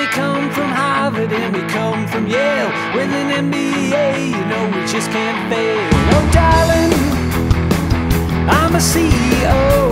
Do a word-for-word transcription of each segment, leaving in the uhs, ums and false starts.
come from Harvard and we come from Yale with an M B A, you know we just can't fail. Oh darling, I'm a C E O.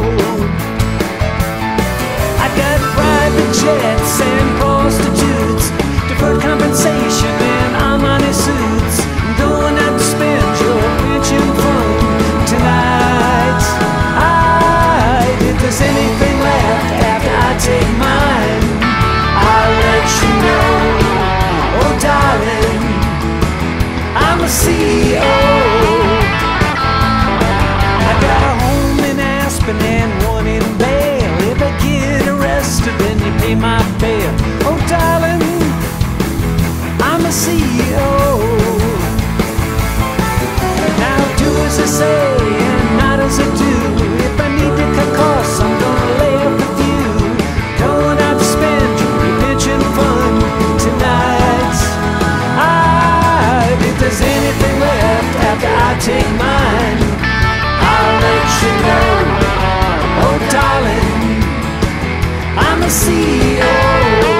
I got private jets and prostitutes, deferred compensation and Armani suits. I'm going out to spend your pension fund tonight. I, if there's anything left after I take mine, I'll let you know. Oh darling, I'm a C E O. I got a home in Aspen and one in Vail. If I get arrested, then you pay my bail. Oh darling, I'm a C E O. Now do as I say and not as I do. If I need to cut costs, I'm gonna lay off a few. Going out to spend your pension fund tonight. I, if there's anything left after I take mine, I'll let you know. Oh darling, I'm a C E O.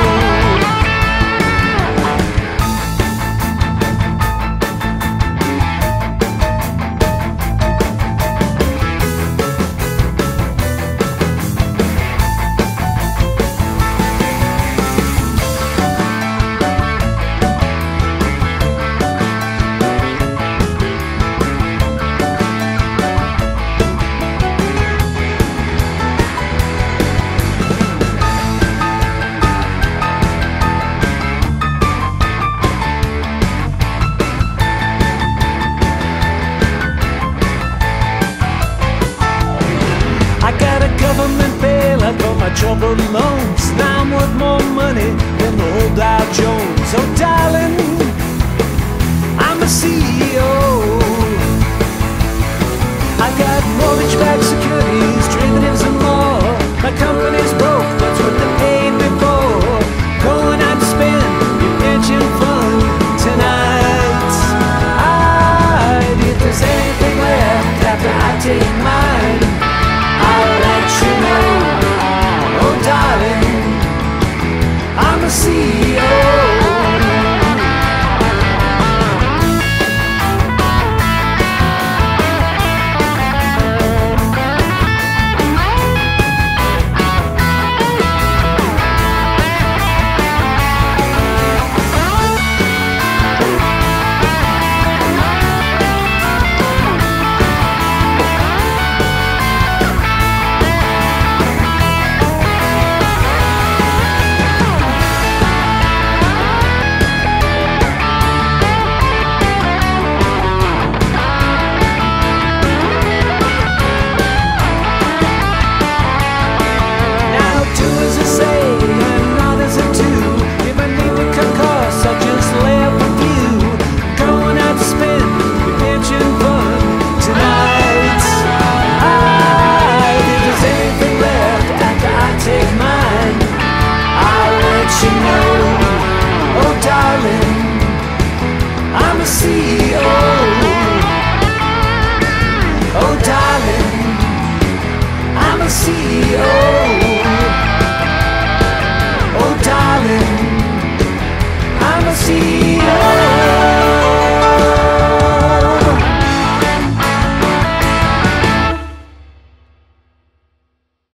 Troubled loans, now I'm worth more money than the whole Dow Jones. Oh darling, I'm a C E O. I got mortgage-backed securities, derivatives and more. My company's broke, that's what they paid me for. Going out to spend your pension fund tonight. I, if there's anything left after I take mine, I'll let you know. Oh darling, I'm a C E O. I'm a C E O. Oh darling, I'm a C E O.